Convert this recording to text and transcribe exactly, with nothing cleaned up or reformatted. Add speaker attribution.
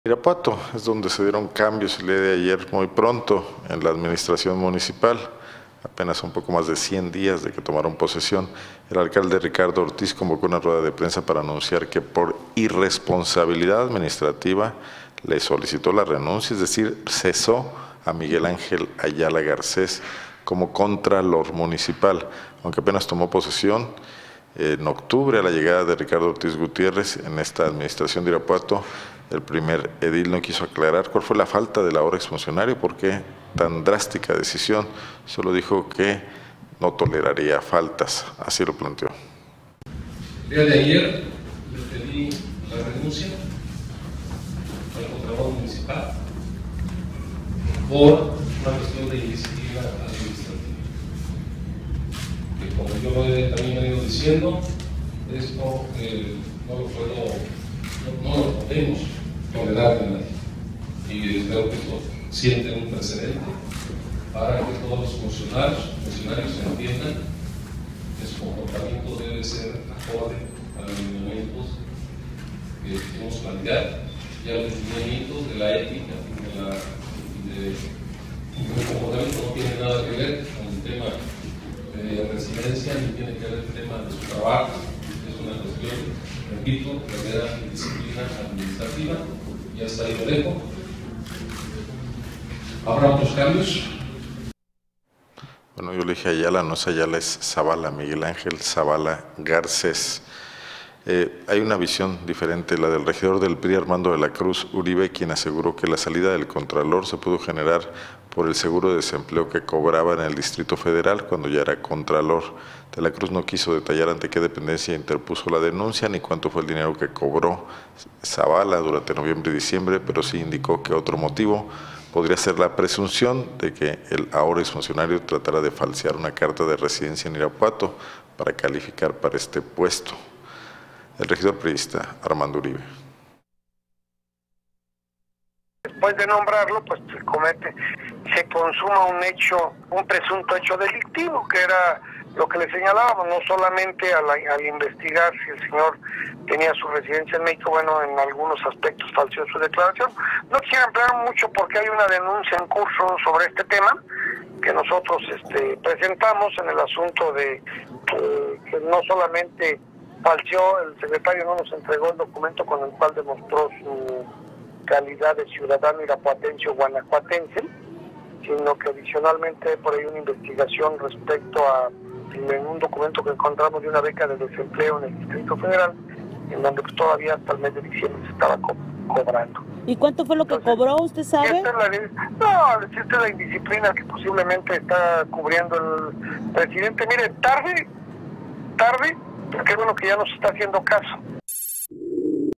Speaker 1: Irapuato es donde se dieron cambios el día de ayer muy pronto en la administración municipal, apenas un poco más de cien días de que tomaron posesión. El alcalde Ricardo Ortiz convocó una rueda de prensa para anunciar que por irresponsabilidad administrativa le solicitó la renuncia, es decir, cesó a Miguel Ángel Ayala Garcés como contralor municipal, aunque apenas tomó posesión en octubre a la llegada de Ricardo Ortiz Gutiérrez en esta administración de Irapuato. El primer edil no quiso aclarar cuál fue la falta del ahora exfuncionario, por qué tan drástica decisión. Solo dijo que no toleraría faltas, así lo planteó.
Speaker 2: El día de ayer le pedí la renuncia al contralor municipal por una cuestión de indisciplina administrativa. Que como yo lo he también venido diciendo, esto eh, no lo puedo, no, no lo podemos tolerar de nadie. Y espero que esto siente un precedente para que todos los funcionarios, funcionarios entiendan que su comportamiento debe ser acorde a los lineamientos que queremos plantear y a los lineamientos de la ética de la, de, el comportamiento no tiene nada que ver con el tema de residencia ni tiene que ver el tema de su trabajo. Es una cuestión, repito, de mera disciplina administrativa, y hasta ahí lo dejo. ¿Habrá otros cambios?
Speaker 1: Bueno, yo le dije Ayala, no es Ayala, es Zavala, Miguel Ángel Zavala Garcés. Eh, hay una visión diferente, la del regidor del P R I, Armando de la Cruz Uribe, quien aseguró que la salida del contralor se pudo generar por el seguro de desempleo que cobraba en el Distrito Federal cuando ya era contralor. De la Cruz no quiso detallar ante qué dependencia interpuso la denuncia ni cuánto fue el dinero que cobró Zavala durante noviembre y diciembre, pero sí indicó que otro motivo podría ser la presunción de que el ahora exfuncionario tratara de falsear una carta de residencia en Irapuato para calificar para este puesto. El regidor priista Armando Uribe.
Speaker 3: Después de nombrarlo, pues se comete, se consuma un hecho, un presunto hecho delictivo, que era lo que le señalábamos, no solamente al, al investigar si el señor tenía su residencia en México, bueno, en algunos aspectos falseó su declaración. No quisiera ampliar mucho porque hay una denuncia en curso sobre este tema que nosotros este, presentamos en el asunto de eh, que no solamente falseó, el secretario no nos entregó el documento con el cual demostró su calidad de ciudadano irapuatense o guanajuatense, sino que adicionalmente por ahí una investigación respecto a en un documento que encontramos de una beca de desempleo en el Distrito Federal, en donde pues, todavía hasta el mes de diciembre se estaba co cobrando.
Speaker 4: ¿Y cuánto fue lo que Entonces, cobró, usted sabe?
Speaker 3: Esta es la, no, esta es la indisciplina que posiblemente está cubriendo el presidente. Mire, tarde, tarde, porque bueno que ya nos está haciendo caso.